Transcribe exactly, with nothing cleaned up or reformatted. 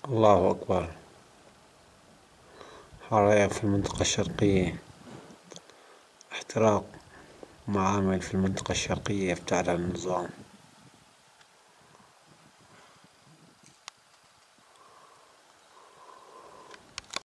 الله أكبر. حرائق في المنطقة الشرقية. احتراق معامل في المنطقة الشرقية افتعل النظام.